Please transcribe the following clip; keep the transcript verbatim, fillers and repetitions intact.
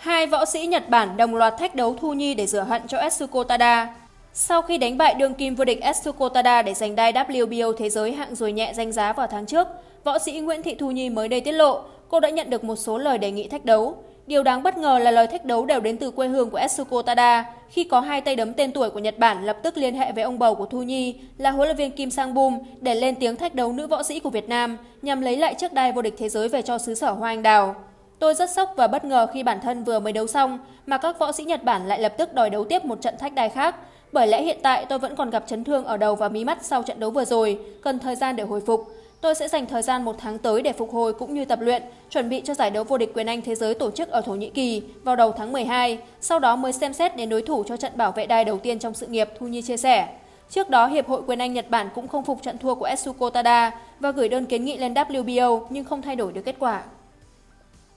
Hai võ sĩ Nhật Bản đồng loạt thách đấu Thu Nhi để rửa hận cho Etsuko Tada. Sau khi đánh bại đương kim vô địch Etsuko Tada để giành đai W B O thế giới hạng dồi nhẹ danh giá vào tháng trước, võ sĩ Nguyễn Thị Thu Nhi mới đây tiết lộ cô đã nhận được một số lời đề nghị thách đấu. Điều đáng bất ngờ là lời thách đấu đều đến từ quê hương của Etsuko Tada, khi có hai tay đấm tên tuổi của Nhật Bản lập tức liên hệ với ông bầu của Thu Nhi là huấn luyện viên Kim Sang-bum để lên tiếng thách đấu nữ võ sĩ của Việt Nam nhằm lấy lại chiếc đai vô địch thế giới về cho xứ sở Hoa Anh Đào. Tôi rất sốc và bất ngờ khi bản thân vừa mới đấu xong mà các võ sĩ Nhật Bản lại lập tức đòi đấu tiếp một trận thách đai khác. Bởi lẽ hiện tại tôi vẫn còn gặp chấn thương ở đầu và mí mắt sau trận đấu vừa rồi, cần thời gian để hồi phục. Tôi sẽ dành thời gian một tháng tới để phục hồi cũng như tập luyện, chuẩn bị cho giải đấu vô địch quyền Anh thế giới tổ chức ở Thổ Nhĩ Kỳ vào đầu tháng mười hai, sau đó mới xem xét đến đối thủ cho trận bảo vệ đai đầu tiên trong sự nghiệp, Thu Nhi chia sẻ. Trước đó, Hiệp hội quyền Anh Nhật Bản cũng không phục trận thua của Etsuko Tada và gửi đơn kiến nghị lên W B O nhưng không thay đổi được kết quả.